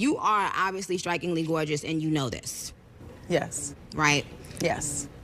You are obviously strikingly gorgeous, and you know this. Yes. Right? Yes.